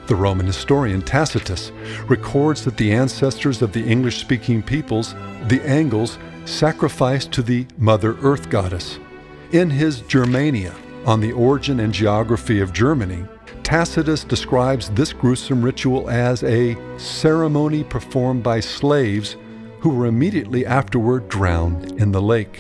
The Roman historian Tacitus records that the ancestors of the English-speaking peoples, the Angles, sacrificed to the Mother Earth goddess. In his Germania, on the origin and geography of Germany, Tacitus describes this gruesome ritual as a ceremony performed by slaves who were immediately afterward drowned in the lake.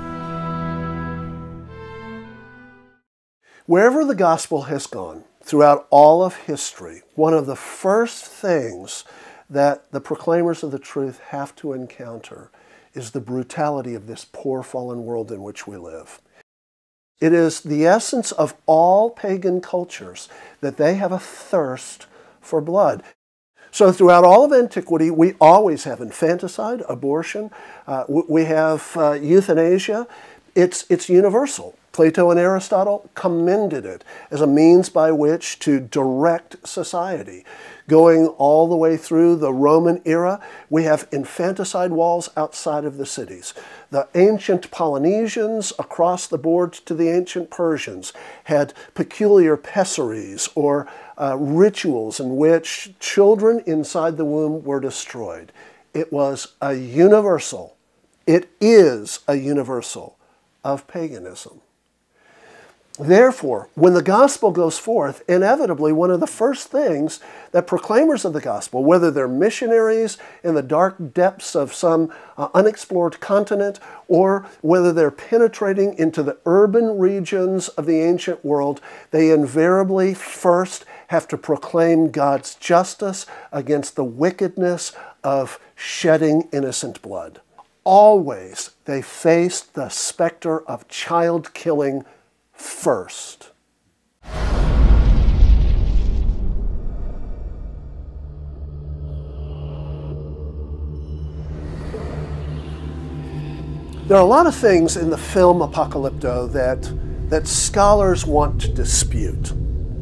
Wherever the gospel has gone, throughout all of history, one of the first things that the proclaimers of the truth have to encounter is the brutality of this poor fallen world in which we live. It is the essence of all pagan cultures that they have a thirst for blood. So throughout all of antiquity, we always have infanticide, abortion, we have euthanasia. It's universal. Plato and Aristotle commended it as a means by which to direct society. Going all the way through the Roman era, we have infanticide walls outside of the cities. The ancient Polynesians across the board to the ancient Persians had peculiar pessaries or rituals in which children inside the womb were destroyed. It was a universal, it is a universal of paganism. Therefore, when the gospel goes forth, inevitably one of the first things that proclaimers of the gospel, whether they're missionaries in the dark depths of some unexplored continent, or whether they're penetrating into the urban regions of the ancient world, they invariably first have to proclaim God's justice against the wickedness of shedding innocent blood. Always they faced the specter of child killing first. There are a lot of things in the film Apocalypto that scholars want to dispute.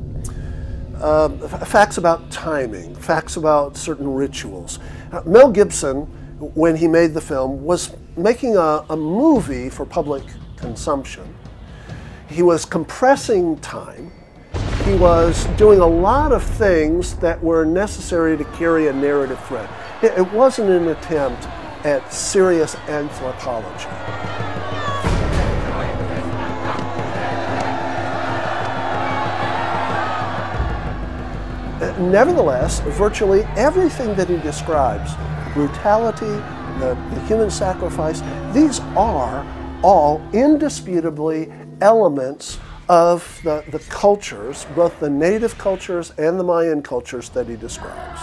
Facts about timing, facts about certain rituals. Mel Gibson, when he made the film, was making a movie for public consumption. He was compressing time. He was doing a lot of things that were necessary to carry a narrative thread. It wasn't an attempt at serious anthropology. Nevertheless, virtually everything that he describes, brutality, the human sacrifice, these are all indisputably elements of the cultures, both the native cultures and the Mayan cultures that he describes.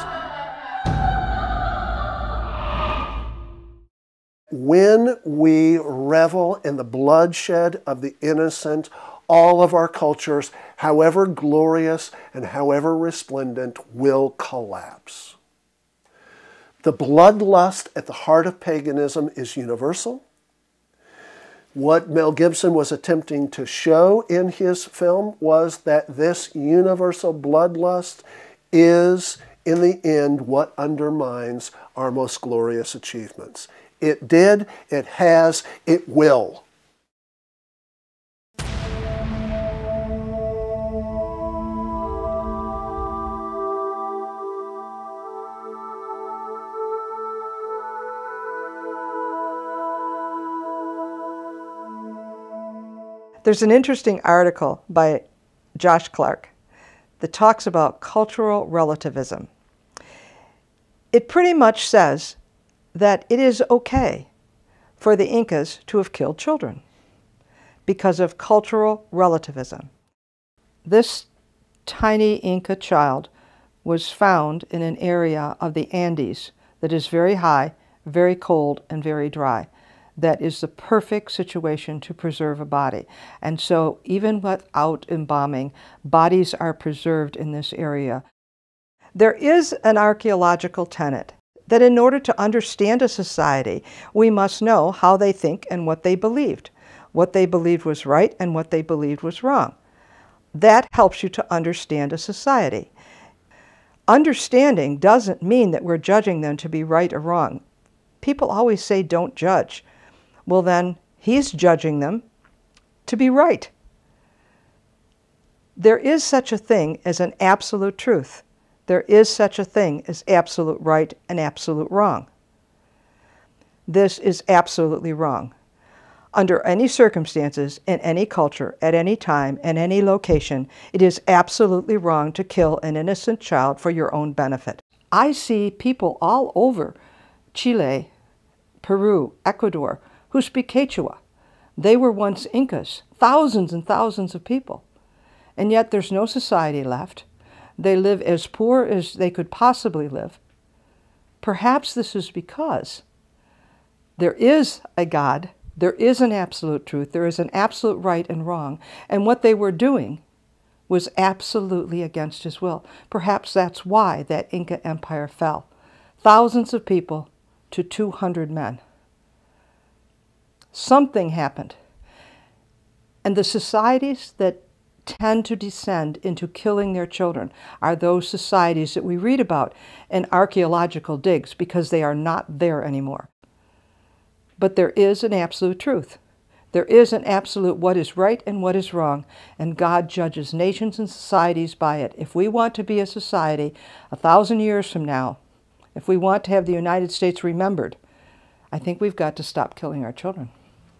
When we revel in the bloodshed of the innocent, all of our cultures, however glorious and however resplendent, will collapse. The bloodlust at the heart of paganism is universal. What Mel Gibson was attempting to show in his film was that this universal bloodlust is, in the end, what undermines our most glorious achievements. It did, it has, it will. There's an interesting article by Josh Clark that talks about cultural relativism. It pretty much says that it is okay for the Incas to have killed children because of cultural relativism. This tiny Inca child was found in an area of the Andes that is very high, very cold, and very dry. That is the perfect situation to preserve a body. And so even without embalming, bodies are preserved in this area. There is an archaeological tenet that in order to understand a society, we must know how they think and what they believed was right and what they believed was wrong. That helps you to understand a society. Understanding doesn't mean that we're judging them to be right or wrong. People always say, don't judge. Well, then he's judging them to be right. There is such a thing as an absolute truth. There is such a thing as absolute right and absolute wrong. This is absolutely wrong. Under any circumstances, in any culture, at any time, in any location, it is absolutely wrong to kill an innocent child for your own benefit. I see people all over Chile, Peru, Ecuador, who speak Quechua. They were once Incas, thousands and thousands of people. And yet there's no society left. They live as poor as they could possibly live. Perhaps this is because there is a God, there is an absolute truth, there is an absolute right and wrong, and what they were doing was absolutely against his will. Perhaps that's why that Inca Empire fell. Thousands of people to 200 men. Something happened. And the societies that tend to descend into killing their children are those societies that we read about in archaeological digs because they are not there anymore. But there is an absolute truth. There is an absolute what is right and what is wrong, and God judges nations and societies by it. If we want to be a society 1,000 years from now, if we want to have the United States remembered, I think we've got to stop killing our children.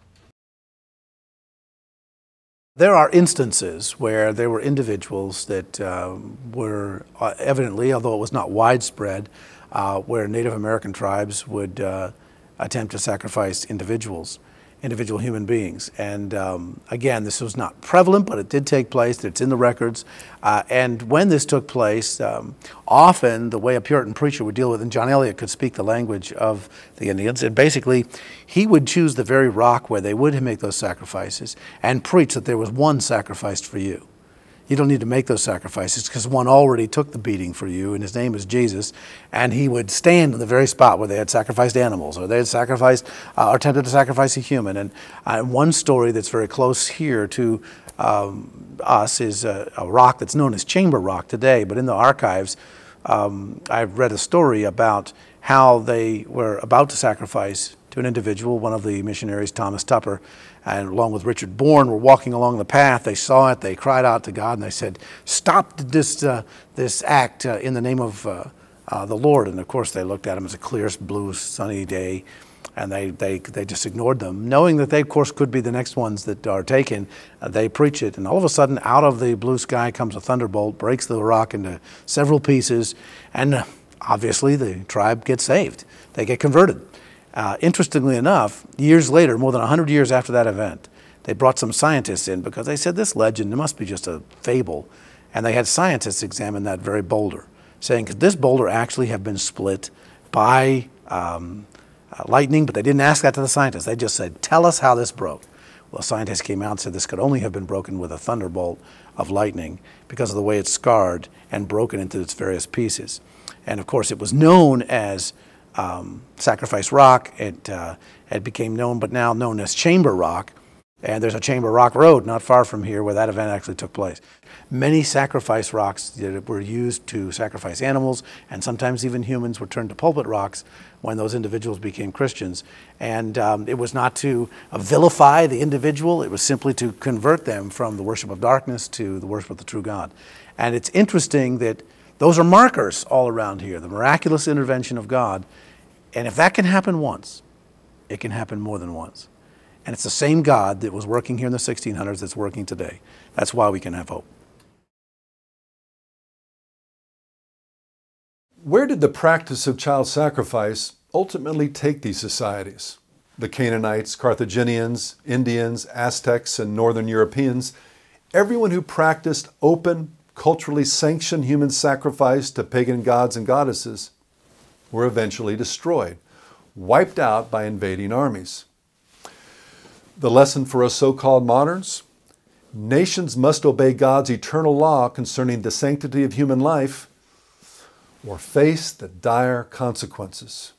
There are instances where there were individuals that were evidently, although it was not widespread, where Native American tribes would attempt to sacrifice individual human beings. And again, this was not prevalent, but it did take place. It's in the records. And when this took place, often the way a Puritan preacher would deal with, and John Eliot could speak the language of the Indians, and basically he would choose the very rock where they would make those sacrifices and preach that there was one sacrificed for you. You don't need to make those sacrifices because one already took the beating for you, and his name is Jesus. And he would stand in the very spot where they had sacrificed animals, or they had sacrificed or attempted to sacrifice a human. And one story that's very close here to us is a rock that's known as Chamber Rock today. But in the archives, I've read a story about how they were about to sacrifice to an individual. One of the missionaries, Thomas Tupper, and along with Richard Bourne, were walking along the path. They saw it, they cried out to God, and they said, "Stop this act in the name of the Lord." And of course they looked at him as a clear, blue, sunny day, and they just ignored them. Knowing that they, of course, could be the next ones that are taken, they preach it. And all of a sudden, out of the blue sky comes a thunderbolt, breaks the rock into several pieces, and obviously the tribe gets saved. They get converted. Interestingly enough, years later, more than 100 years after that event, they brought some scientists in because they said this legend, it must be just a fable. And they had scientists examine that very boulder, saying, could this boulder actually have been split by lightning? But they didn't ask that to the scientists. They just said, tell us how this broke. Well, scientists came out and said this could only have been broken with a thunderbolt of lightning because of the way it's scarred and broken into its various pieces. And of course, it was known as Sacrifice Rock. It became known, but now known as Chamber Rock. And there's a Chamber Rock Road not far from here where that event actually took place. Many sacrifice rocks that were used to sacrifice animals, and sometimes even humans, were turned to pulpit rocks when those individuals became Christians. And it was not to vilify the individual, it was simply to convert them from the worship of darkness to the worship of the true God. And it's interesting that those are markers all around here, the miraculous intervention of God. And if that can happen once, it can happen more than once. And it's the same God that was working here in the 1600s that's working today. That's why we can have hope. Where did the practice of child sacrifice ultimately take these societies? The Canaanites, Carthaginians, Indians, Aztecs, and Northern Europeans, everyone who practiced open, culturally sanctioned human sacrifice to pagan gods and goddesses were eventually destroyed, wiped out by invading armies. The lesson for us so-called moderns? Nations must obey God's eternal law concerning the sanctity of human life or face the dire consequences.